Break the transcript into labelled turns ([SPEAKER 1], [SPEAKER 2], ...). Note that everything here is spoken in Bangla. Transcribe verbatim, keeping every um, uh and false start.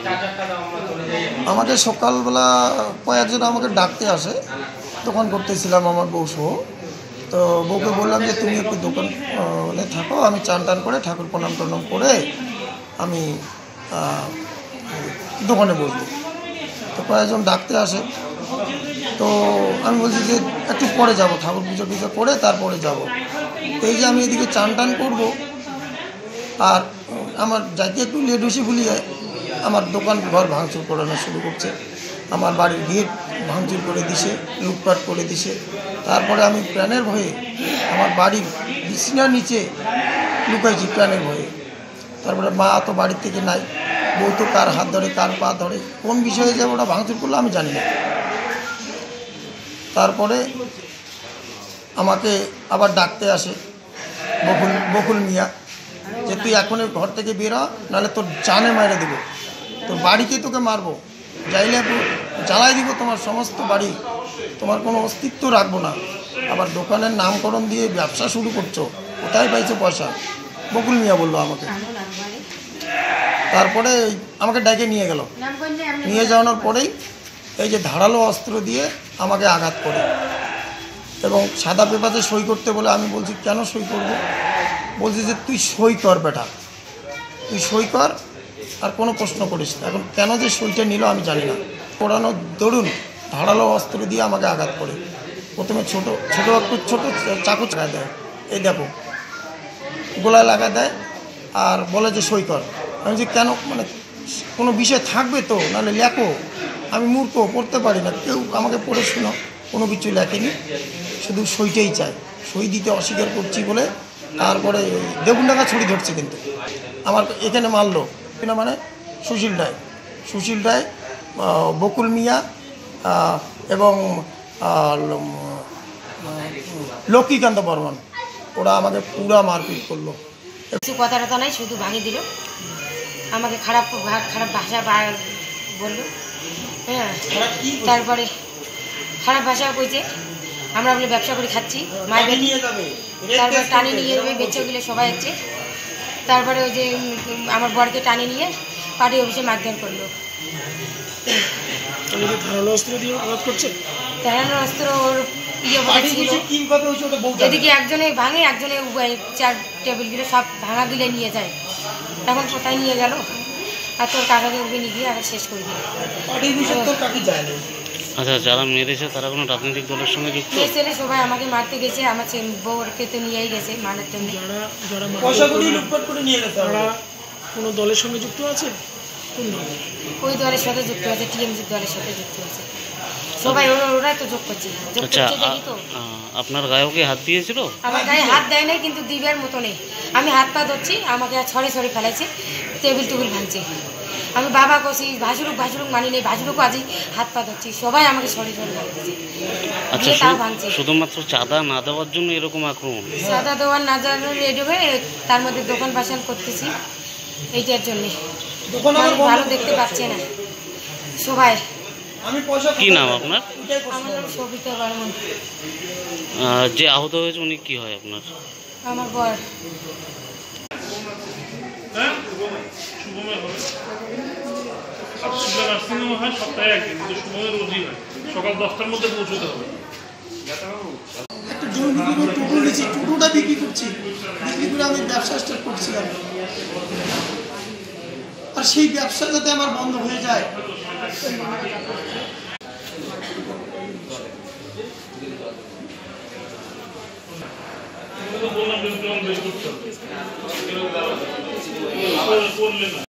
[SPEAKER 1] আমাকে সকালবেলা কয়েকজন আমাকে ডাকতে আসে, দোকান করতেছিলাম আমার বউ সহ। তো বউকে বললাম যে তুমি একটু দোকানে থাকো, আমি চান টান করে ঠাকুর প্রণাম টনাম করে আমি দোকানে বসবো। তো কয়েকজন ডাকতে আসে, তো আমি বলছি যে একটু পরে যাব, ঠাকুর পুজো টুজো করে তারপরে যাব। এই যে আমি এদিকে চান টান করবো আর আমার যাকে একটু লেট বেশি ভুলিয়ে আমার দোকান ঘর ভাঙচুর করানো শুরু করছে, আমার বাড়ির গেট ভাঙচুর করে দিছে, লুটপাট করে দিছে। তারপরে আমি প্রাণের ভয়ে আমার বাড়ির বিছানার নিচে লুকাইছি প্রাণের ভয়ে। তারপরে মা তো বাড়ির থেকে নাই, বউ তো কার হাত ধরে কার পা ধরে কোন বিষয়ে যে ওরা ভাঙচুর করলো আমি জানি না। তারপরে আমাকে আবার ডাকতে আসে বকুল বকুল মিয়া যে তুই এখনই ঘর থেকে বেরো, নাহলে তোর জানে মারে দেব, তোর বাড়িতে তোকে মারবো, যাইলে জ্বালাই দিব তোমার সমস্ত বাড়ি, তোমার কোনো অস্তিত্ব রাখবো না। আবার দোকানের নামকরণ দিয়ে ব্যবসা শুরু করছো, কোথায় পাইছো পয়সা? বকুল মিয়া বললো আমাকে। তারপরে আমাকে ডেকে নিয়ে গেল, নিয়ে যাওয়ানোর পরেই এই যে ধারালো অস্ত্র দিয়ে আমাকে আঘাত করে এবং সাদা পেপারে সই করতে বলে। আমি বলছি কেন সই করবো? বলছি যে তুই সই কর বেটা, তুই সই কর আর কোনো প্রশ্ন করিস না। এখন কেন যে সইটা নিল আমি জানি না। পড়ানোর দরুন ধারালো অস্ত্র দিয়ে আমাকে আঘাত করে। প্রথমে ছোটো ছোটো একটু ছোটো চাকু লাগা দেয়, এই দেখো গোলায় লাগা দেয় আর বলে যে সই কর। আমি যে কেন, মানে কোনো বিষয় থাকবে তো, নাহলে লেখো। আমি মূর্খ, পড়তে পারি না, কেউ আমাকে পড়ে শোনো কোনো কিছু লেখেনি, শুধু সইটাই চাই। সই দিতে অস্বীকার করছি বলে তারপরে দেগুন টাকা ছড়ি ধরছে। কিন্তু আমার এখানে মারলো কিনা মানে সুশীল রায়, সুশীল রায়, বকুল মিয়া এবং লক্ষ্মীকান্ত বর্মন, ওরা আমাকে পুরা মারপিট করলো।
[SPEAKER 2] কিছু কথা টথা নাই, শুধু ভাঙিয়ে দিল, আমাকে খারাপ খারাপ ভাষা বললো। হ্যাঁ, তারপরে খারাপ ভাষা কইছে আমরা বলে ব্যবসা করে খাচ্ছি, মায়ের তারপরে টানে নিয়ে যাবে বেচে গেলে সবাই হচ্ছে। তারপরে ওই যে আমার বরকে টানে নিয়ে পার্টি অফিসে মারধর করলো।
[SPEAKER 1] ধারালো অস্ত্র দিয়ে আঘাত করছে,
[SPEAKER 2] ধারালো অস্ত্র ওর ইয়ে বলেছিল। এদিকে একজনে ভাঙে, একজনে চার টেবিলগুলো সব ভাঙা গিলে নিয়ে যায়। এখন কোথায় নিয়ে গেল? আর তোর কাকাকে ওকে নিয়ে গিয়ে আগে শেষ করে দিল।
[SPEAKER 3] আচ্ছা, যারা মেরেছে তারা কোনো রাজনৈতিক দলের সঙ্গে যুক্ত?
[SPEAKER 2] ছেলে সবাই আমাকে মারতে গেছে, আমার বউকে তো নিয়েই গেছে মারার জন্য।
[SPEAKER 1] কোনো দলের সঙ্গে যুক্ত আছে?
[SPEAKER 2] ওই দলের সাথে যুক্ত আছে, টিএমসি দলের সাথে যুক্ত আছে সবাই, ওরাই তো যোগ করছে।
[SPEAKER 3] আচ্ছা, আপনার গায়েও কি হাত দিয়েছিল?
[SPEAKER 2] আমার গায়ে হাত দেয় নাই, কিন্তু দিবার মতো নেই। আমি হাত পা ধরছি, আমাকে ছড়ে ছড়ে ফেলাইছে, টেবিল টুবিল ভাঙছে। আমি বাবা কষি ভাসুরুক ভাসুরুক মানি নেই, ভাসুরুকও আজই হাত পা ধরছি, সবাই আমাকে ছড়ে ছড়ে ভাঙছে।
[SPEAKER 3] আচ্ছা, শুধুমাত্র চাঁদা না দেওয়ার জন্য এরকম আক্রমণ?
[SPEAKER 2] চাঁদা দেওয়ার না দেওয়ার রেডিও, তার মধ্যে দোকান পাশান করতেছি এইটার জন্যে। ভালো দেখতে পাচ্ছে না সবাই।
[SPEAKER 3] কি নাম আপনার?
[SPEAKER 2] আমার নাম সবিতা বর্মন।
[SPEAKER 3] যে আহত হয়েছে উনি কি হয় আপনার?
[SPEAKER 2] আমার বর।
[SPEAKER 4] হয় সপ্তাহে একদিন, কিন্তু সময় রোজই হয়, সকাল দশটার মধ্যে পৌঁছতে হবে।
[SPEAKER 1] একটা জমি টুকু নিয়েছি, টুকুটা বিক্রি করছি, বিক্রি করে আমি ব্যবসা স্টার্ট করছিলাম। আর সেই ব্যবসা যাতে আমার বন্ধ হয়ে যায়,
[SPEAKER 4] বললাম বেশ করতে হবে।